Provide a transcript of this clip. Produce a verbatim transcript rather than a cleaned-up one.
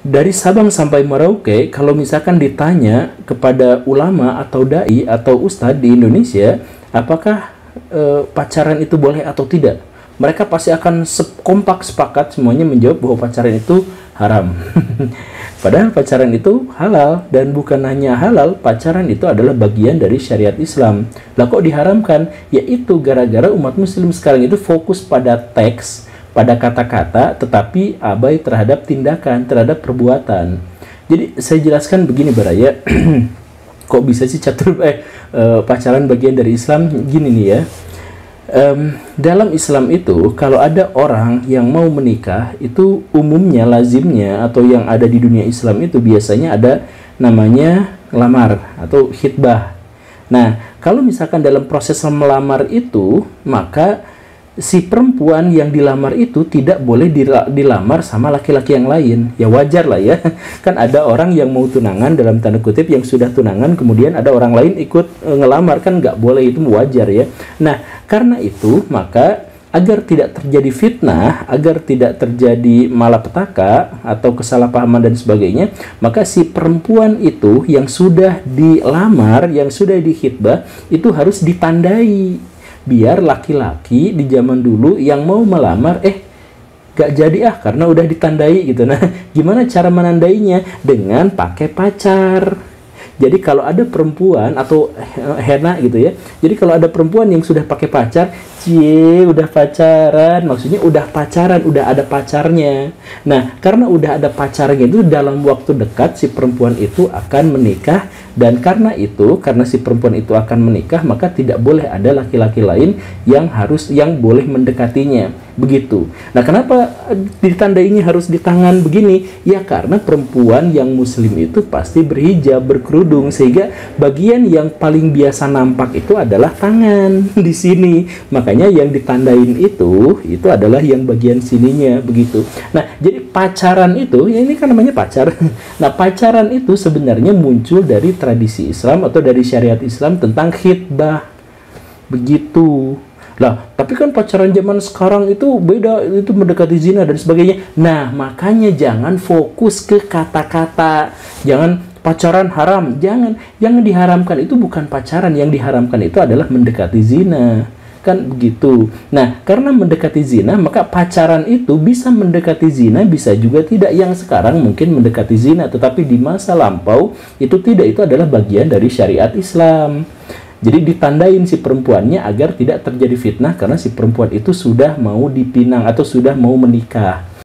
Dari Sabang sampai Merauke, kalau misalkan ditanya kepada ulama atau dai atau ustadz di Indonesia, apakah e, pacaran itu boleh atau tidak? Mereka pasti akan kompak sepakat semuanya menjawab bahwa pacaran itu haram. Padahal pacaran itu halal, dan bukan hanya halal, pacaran itu adalah bagian dari syariat Islam. Lah kok diharamkan? Yaitu gara-gara umat muslim sekarang itu fokus pada teks, pada kata-kata, tetapi abai terhadap tindakan, terhadap perbuatan. Jadi saya jelaskan begini Baraya, kok bisa sih catur eh, eh, pacaran bagian dari Islam? Gini nih ya, um, dalam Islam itu kalau ada orang yang mau menikah, itu umumnya, lazimnya, atau yang ada di dunia Islam itu biasanya ada namanya lamar atau khitbah. Nah, kalau misalkan dalam proses melamar itu, maka si perempuan yang dilamar itu tidak boleh dilamar sama laki-laki yang lain. Ya wajar lah ya, kan ada orang yang mau tunangan dalam tanda kutip, yang sudah tunangan kemudian ada orang lain ikut e, ngelamar, kan nggak boleh, itu wajar ya. Nah, karena itu maka agar tidak terjadi fitnah, agar tidak terjadi malapetaka atau kesalahpahaman dan sebagainya, maka si perempuan itu yang sudah dilamar, yang sudah dikhitbah, itu harus ditandai. Biar laki-laki di zaman dulu yang mau melamar, eh gak jadi ah karena udah ditandai gitu. Nah, gimana cara menandainya? Dengan pakai pacar. Jadi kalau ada perempuan atau Hena gitu ya, jadi kalau ada perempuan yang sudah pakai pacar, cie udah pacaran, maksudnya udah pacaran, udah ada pacarnya. Nah, karena udah ada pacarnya itu, dalam waktu dekat si perempuan itu akan menikah. Dan karena itu, karena si perempuan itu akan menikah, maka tidak boleh ada laki-laki lain yang harus, yang boleh mendekatinya. Begitu. Nah, kenapa ditandainya harus di tangan begini? Ya karena perempuan yang muslim itu pasti berhijab, berkerudung, sehingga bagian yang paling biasa nampak itu adalah tangan di sini. Makanya yang ditandain itu, itu adalah yang bagian sininya, begitu. Nah, jadi pacaran itu, ya ini kan namanya pacar. Nah, pacaran itu sebenarnya muncul dari tradisi Islam atau dari syariat Islam tentang khitbah. Begitu. Lah, tapi kan pacaran zaman sekarang itu beda, itu mendekati zina dan sebagainya. Nah, makanya jangan fokus ke kata-kata. Jangan pacaran haram, jangan. Yang diharamkan itu bukan pacaran, yang diharamkan itu adalah mendekati zina. Kan begitu. Nah, karena mendekati zina, maka pacaran itu bisa mendekati zina, bisa juga tidak. Yang sekarang mungkin mendekati zina, tetapi di masa lampau itu tidak, itu adalah bagian dari syariat Islam. Jadi ditandain si perempuannya agar tidak terjadi fitnah, karena si perempuan itu sudah mau dipinang atau sudah mau menikah.